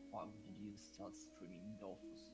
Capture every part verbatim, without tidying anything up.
fuck did you start streaming Dofus?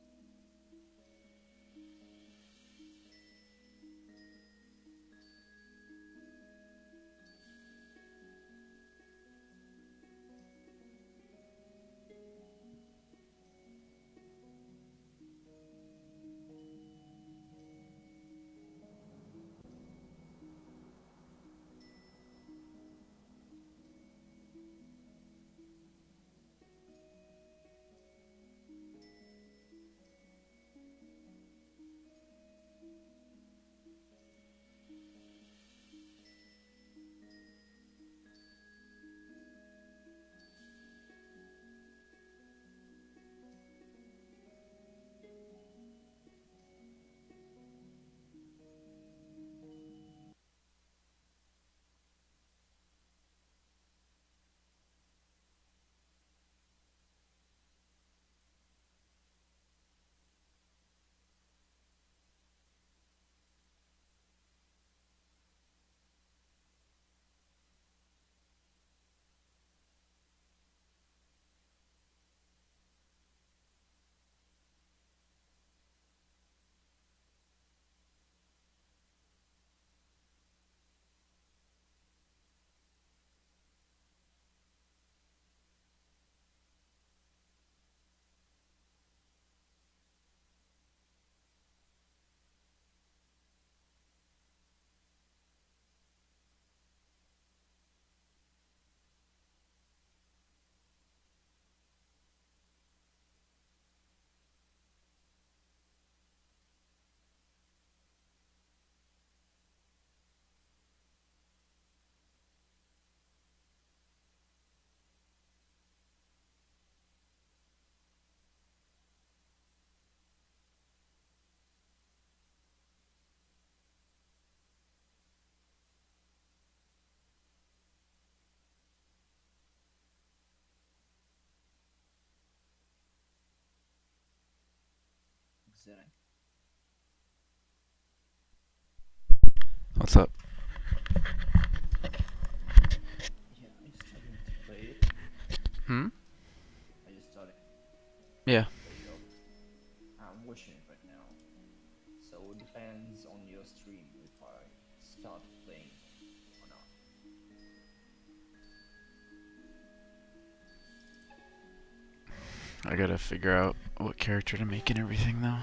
Exciting. What's up? Yeah, are you starting to play it? Hmm? Are you starting Yeah. to play Dofus? I'm watching it right now. So it depends on your stream if I start playing or not. I gotta figure out what character to make and everything, though.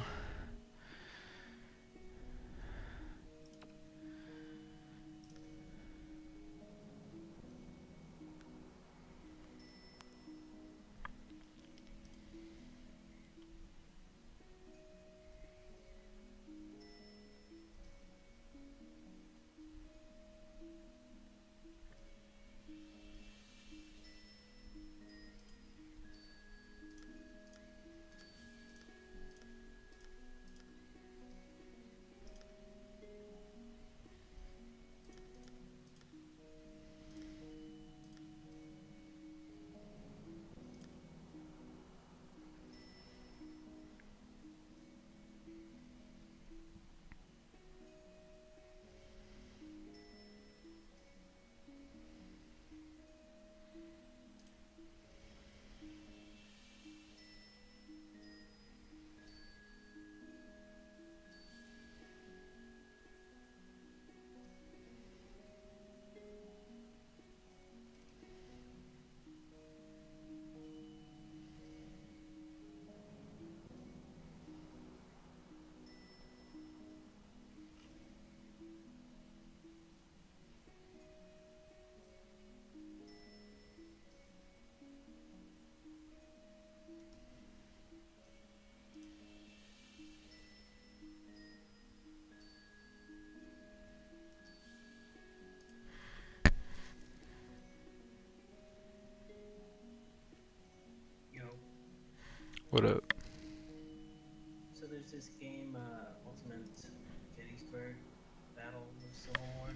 Yo, What up? so there's this game, uh, Ultimate Gettysburg Battle of Civil War.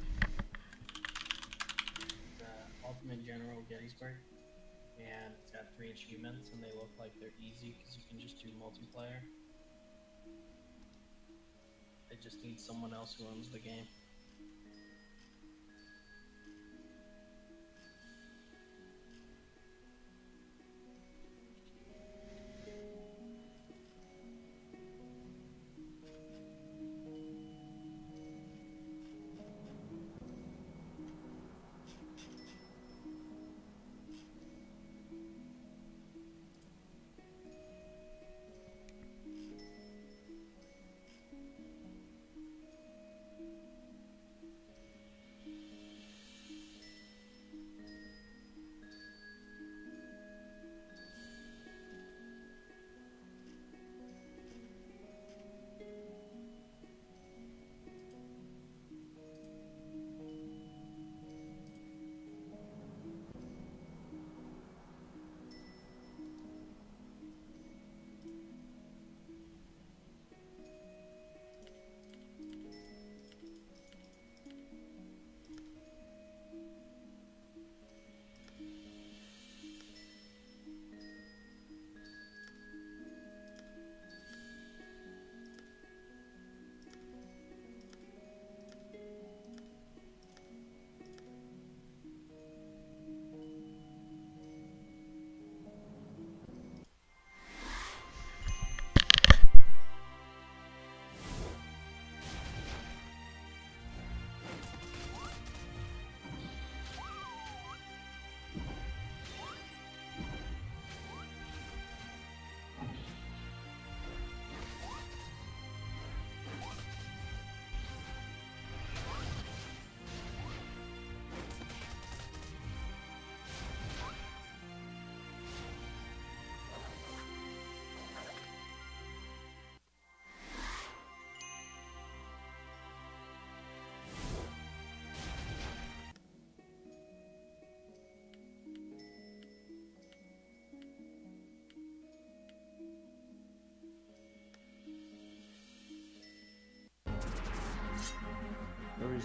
It's uh, Ultimate General Gettysburg, and it's got three achievements, and they look like they're easy because you can just do multiplayer. They just need someone else who owns the game.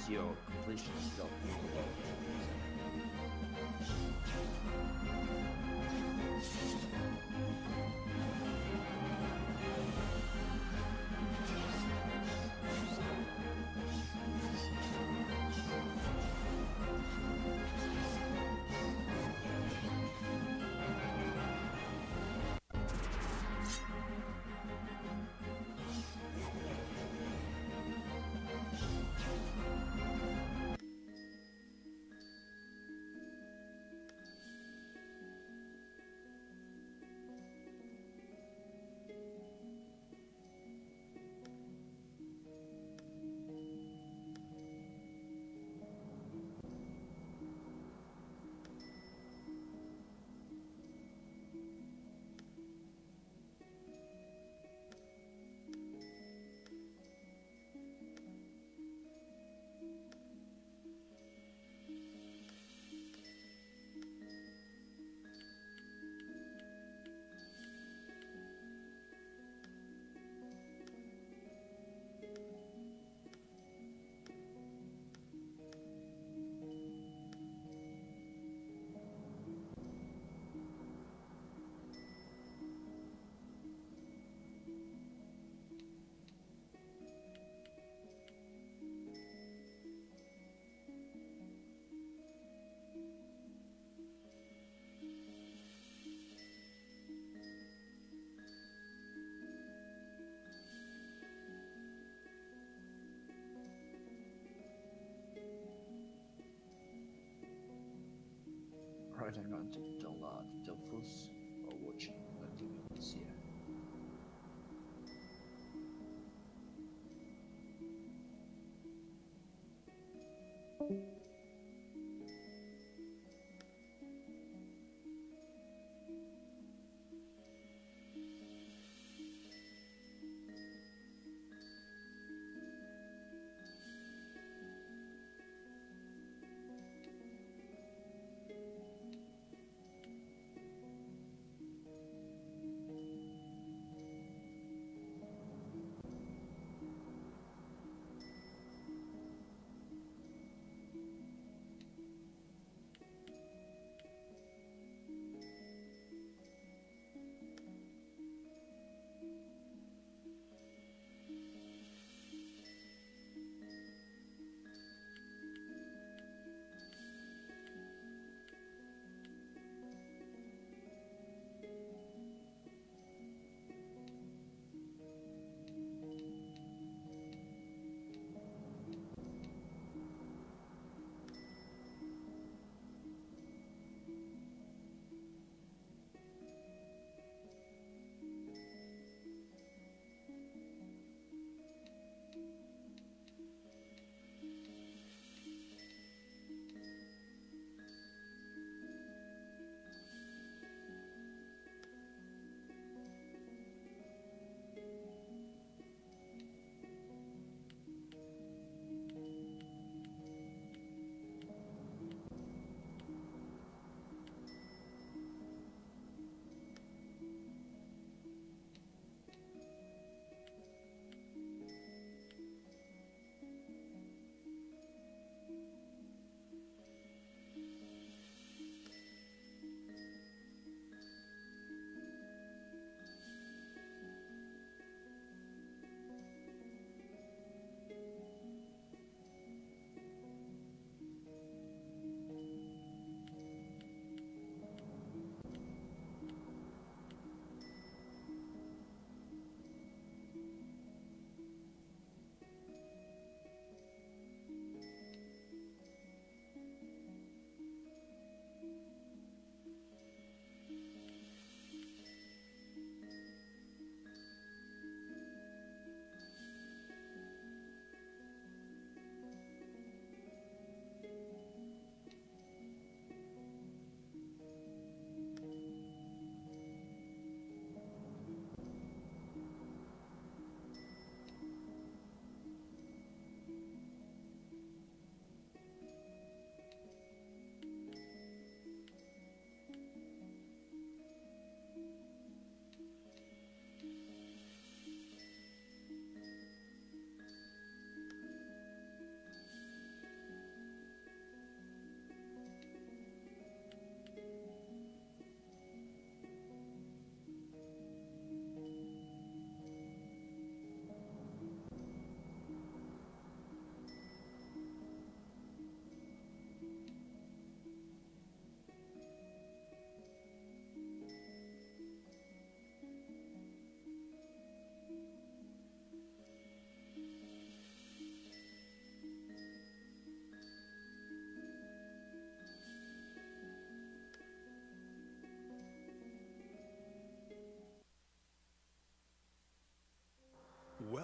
because your completion is still pretty low. Right, I'm going to tell uh, Delphus or watching activities here.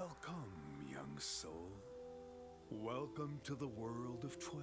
Welcome, young soul. Welcome to the world of twelve.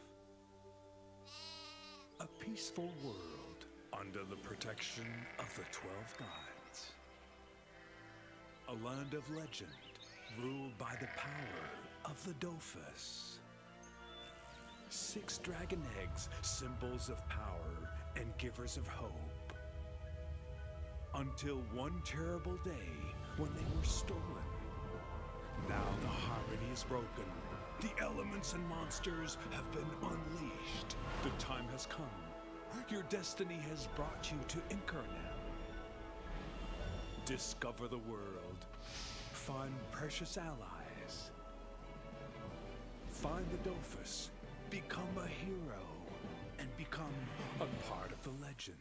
A peaceful world under the protection of the twelve gods. A land of legend ruled by the power of the Dofus. Six dragon eggs, symbols of power and givers of hope. Until one terrible day when they were stolen. Now the harmony is broken. The elements and monsters have been unleashed. The time has come. Your destiny has brought you to Incarnam. Discover the world. Find precious allies. Find the Dofus. Become a hero. And become a part of the legend.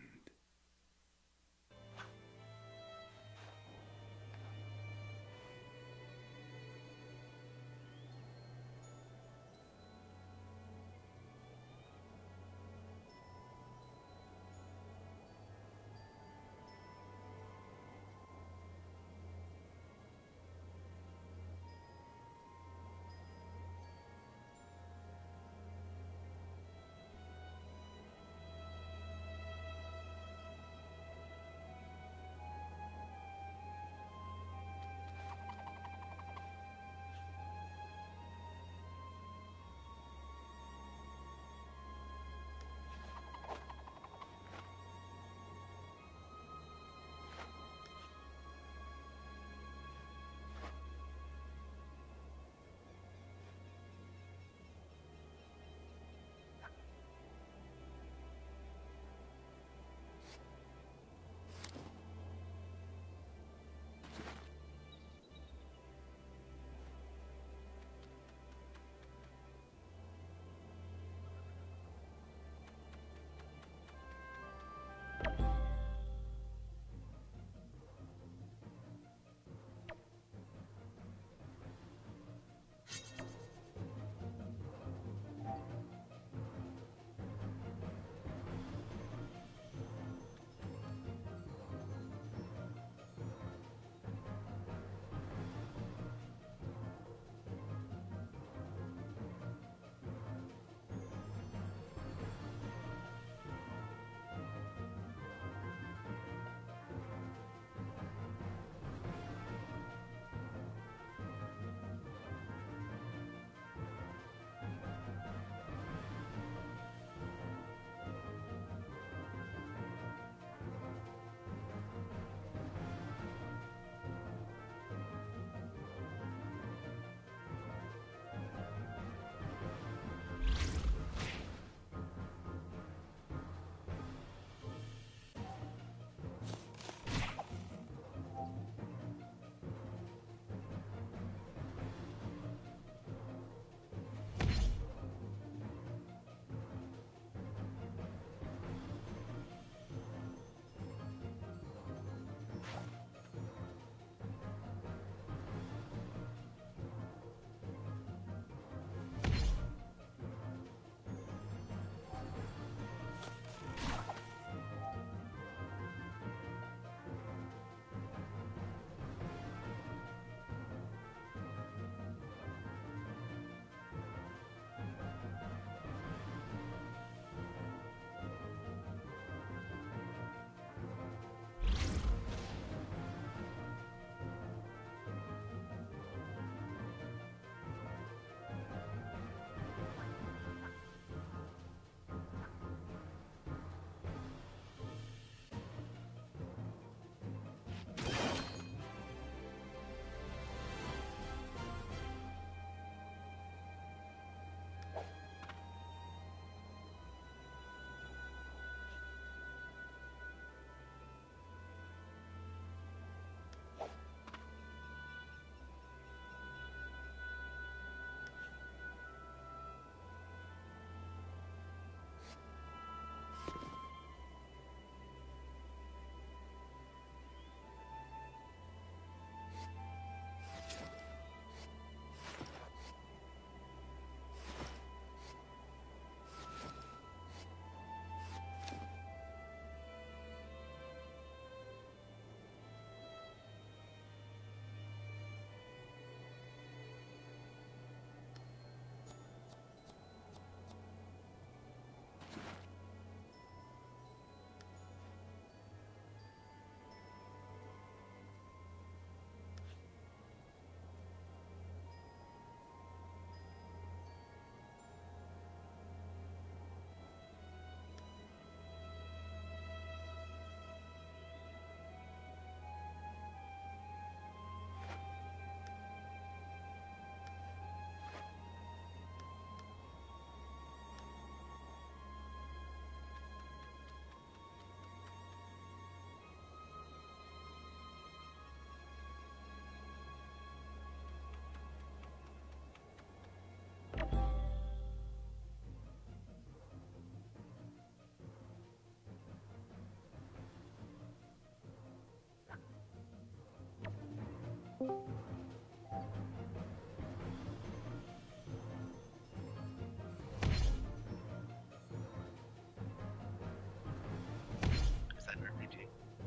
Is that an R P G?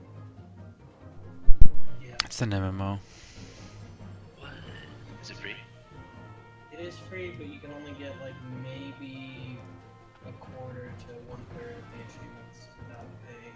Yeah, It's an M M O. What? Is it free? it is free, but you can only get like maybe a quarter to one third of the achievements without paying.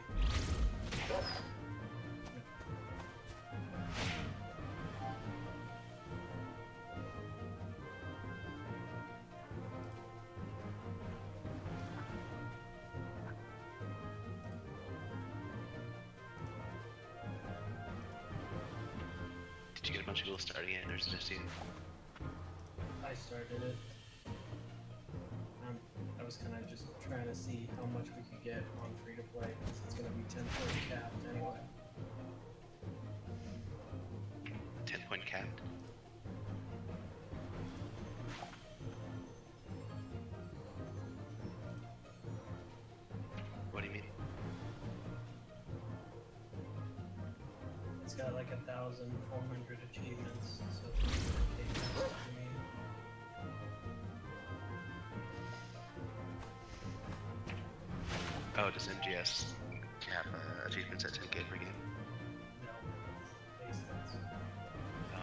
Did you get a bunch of people starting it, or is it just you? I started it. Um, I was kind of just trying to see how much we could get on free to play, because it's going to be ten point capped anyway. ten point capped? What do you mean? It's got like a thousand four hundred achievements, so it's really big, that's what I mean. Oh, does M G S cap uh, achievements at ten K per game? No, base stats. Oh.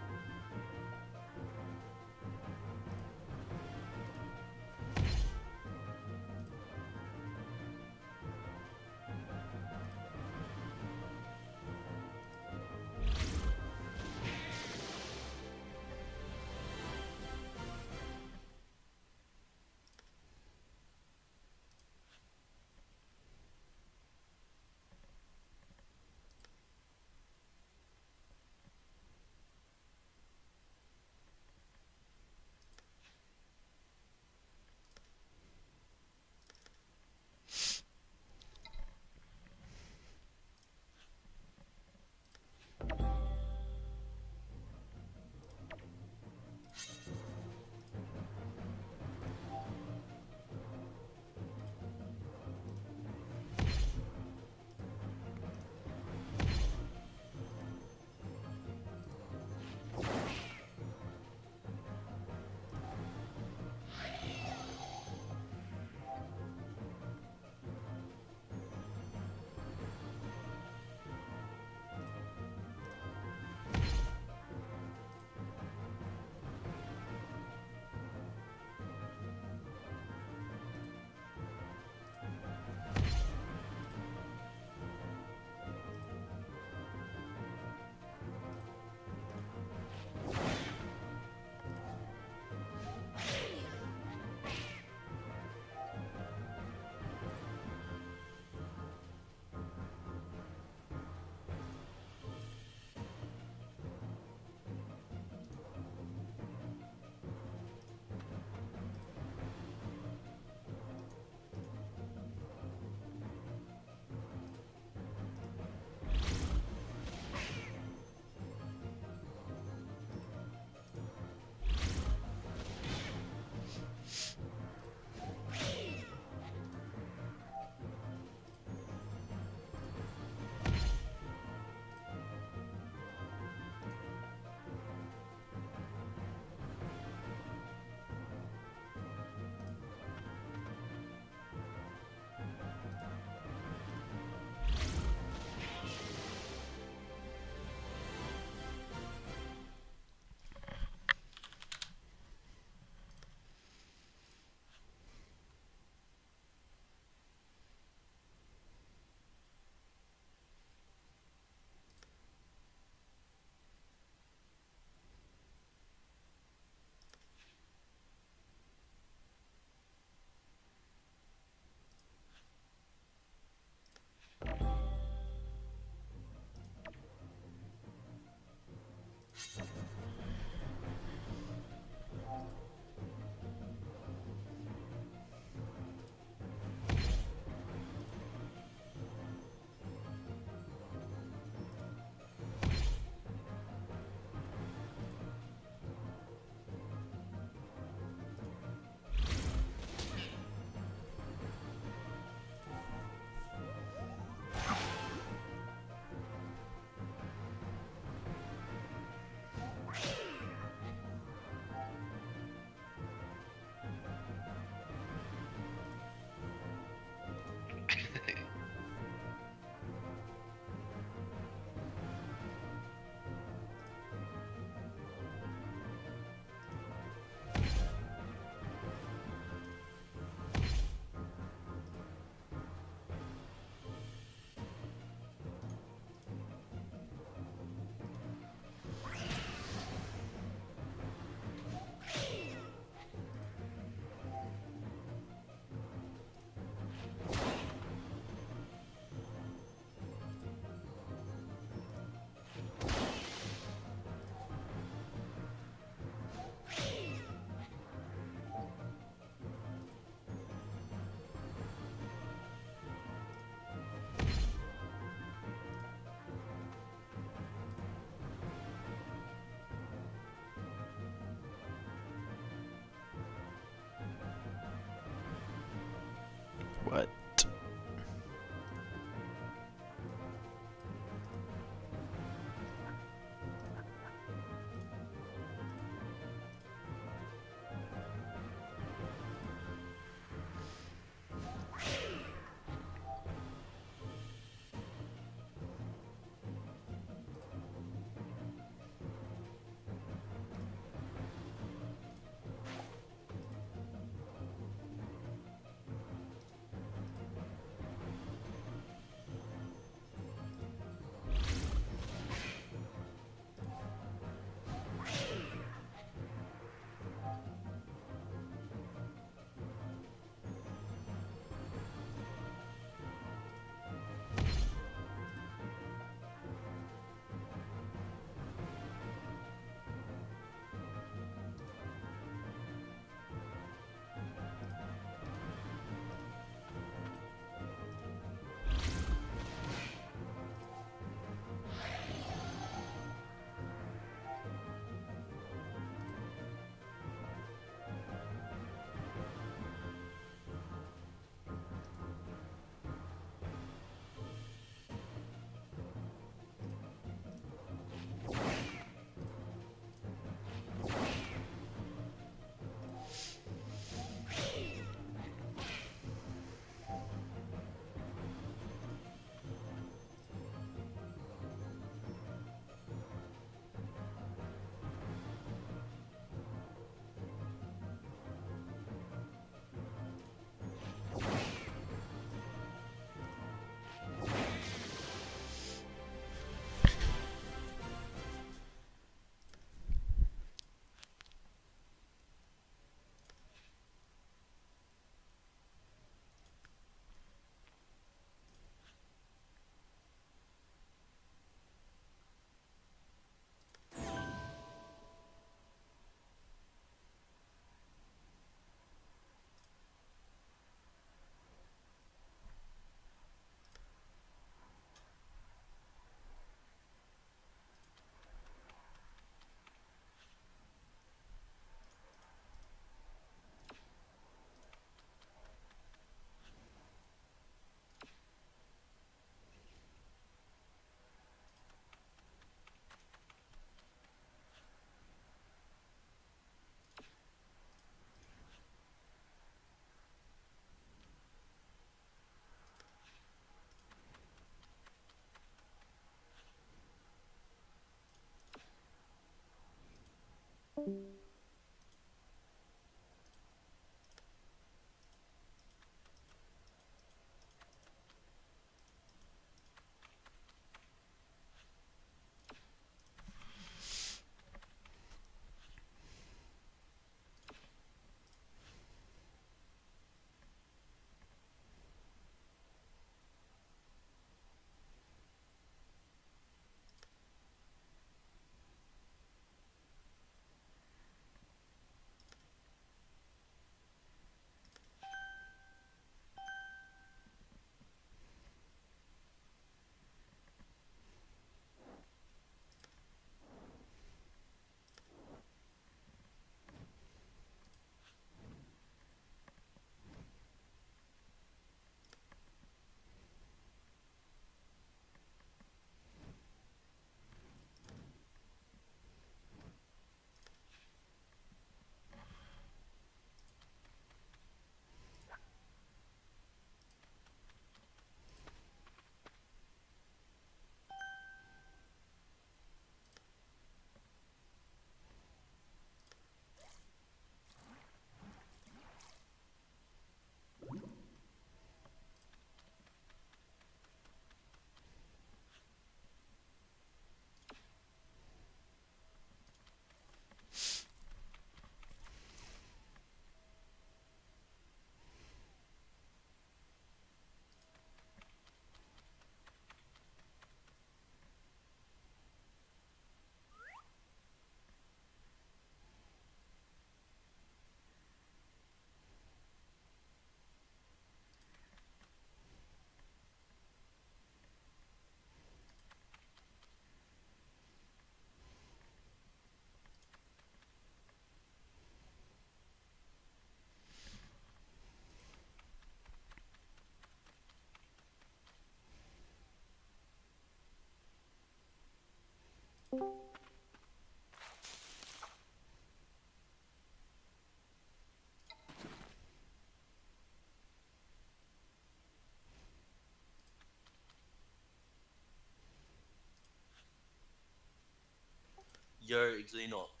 Yo, Xenoc.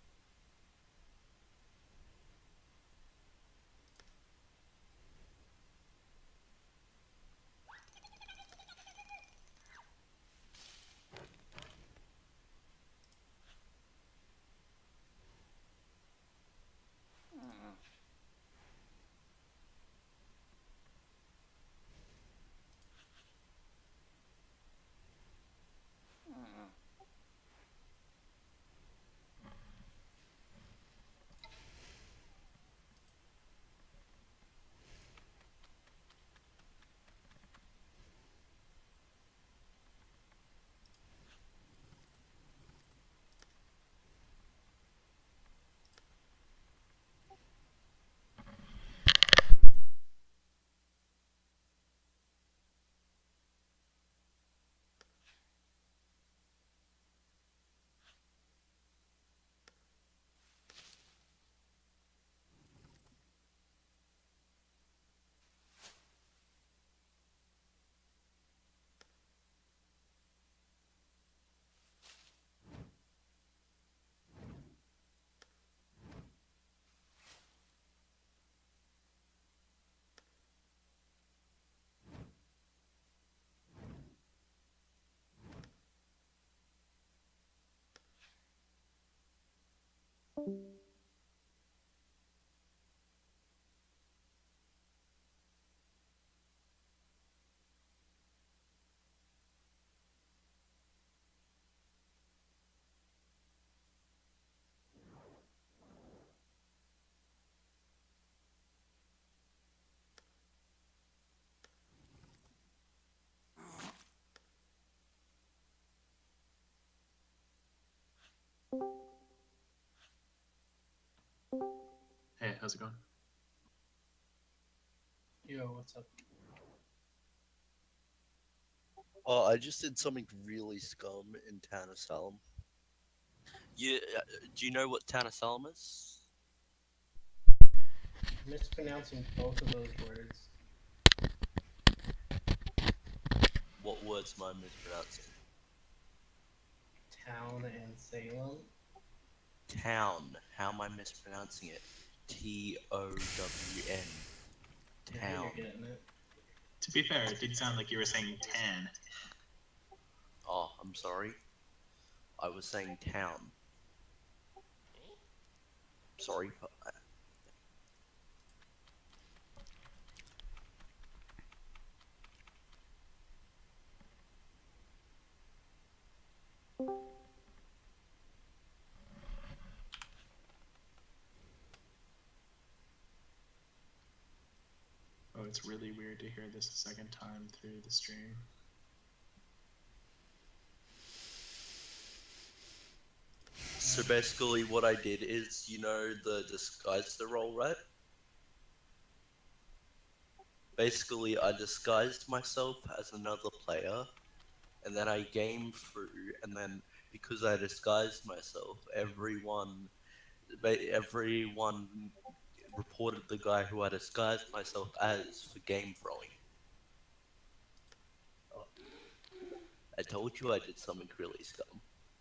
Hey, how's it going? Yo, what's up? Oh, I just did something really scum in Town of Salem. You, uh, do you know what Town of Salem is? Mispronouncing both of those words. What words am I mispronouncing? Town and Salem. Town. How am I mispronouncing it? T O W N. Yeah, Town. you're getting it. To be fair, it did sound like you were saying tan. Oh, I'm sorry. I was saying town. Sorry for that. Oh, it's really weird to hear this a second time through the stream. So basically what I did is, you know, the disguise the role, right? Basically, I disguised myself as another player, and then I game through, and then because I disguised myself, everyone, ba- everyone reported the guy who I disguised myself as for game throwing. I told you I did something really scum.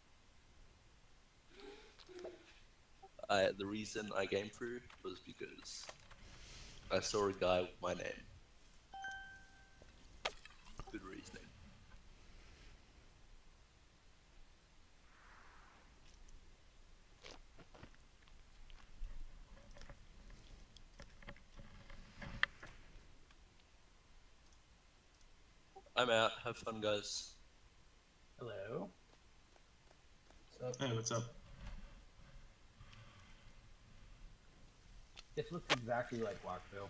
I, the reason I game through was because I saw a guy with my name. Good reasoning. I'm out. Have fun, guys. Hello. So Hey, what's up? This looks exactly like Walkville.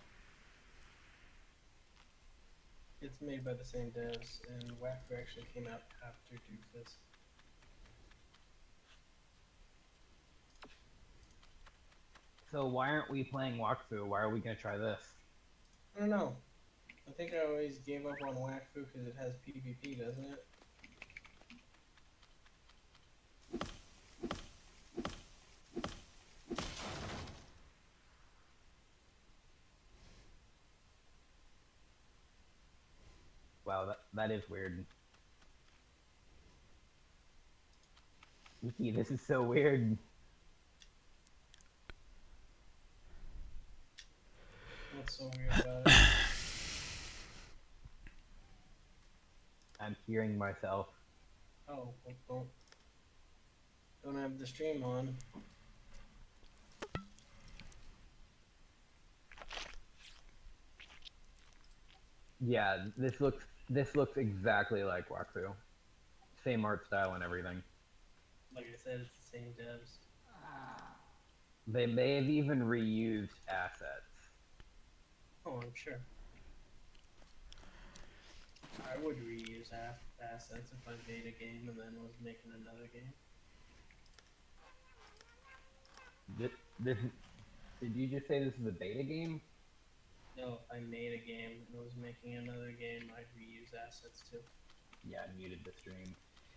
it's made by the same devs, and Whackfoo actually came out after Doofus. So why aren't we playing Walkthrough? Why are we gonna try this? I don't know. I think I always gave up on Whackfoo because it has PvP, doesn't it? Wow, that that is weird. Wiki, this is so weird. What's so weird about it? I'm hearing myself. Oh, well, don't don't have the stream on. Yeah, this looks this looks exactly like Walkthrough. Same art style and everything. Like I said, it's the same devs. They may have even reused assets. Oh, I'm sure. I would reuse ass assets if I made a game and then was making another game. This, this did you just say this is a beta game? No, if I made a game and was making another game, I'd reuse assets too. Yeah, I muted the stream.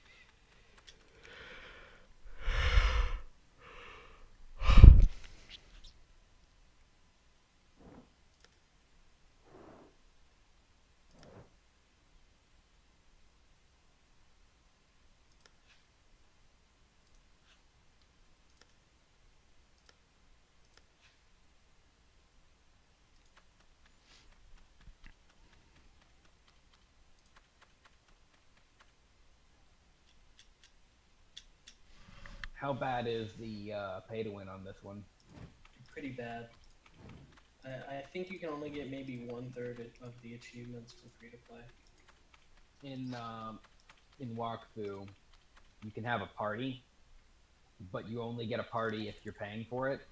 How bad is the uh, pay to win on this one? Pretty bad. I, I think you can only get maybe one third of the achievements for free to play. In um, in Walkthrough, you can have a party, but you only get a party if you're paying for it.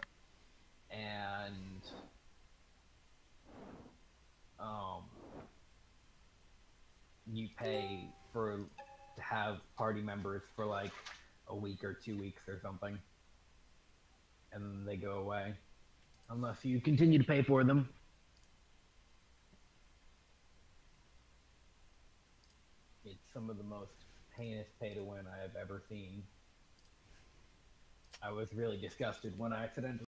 And um, you pay for to have party members for like a week or two weeks or something, and then they go away unless you continue to pay for them. It's some of the most heinous pay to win I have ever seen. I was really disgusted when I accidentally